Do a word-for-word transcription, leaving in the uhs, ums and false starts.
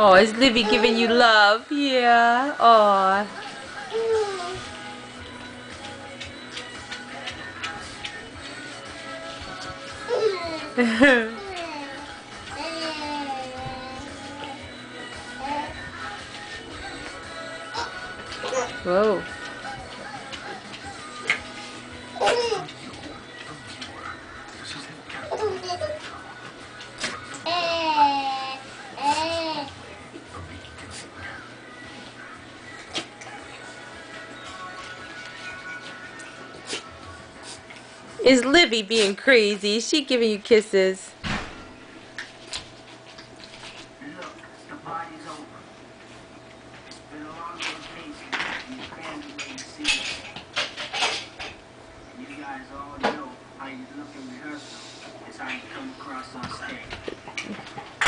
Oh, is Livy giving you love? Yeah. Oh. Whoa. Is Livy being crazy? Is she giving you kisses? Look, the party's over. It's been a long vacation, and your family made to see it. You guys all know how you look in rehearsal is how you come across on stage.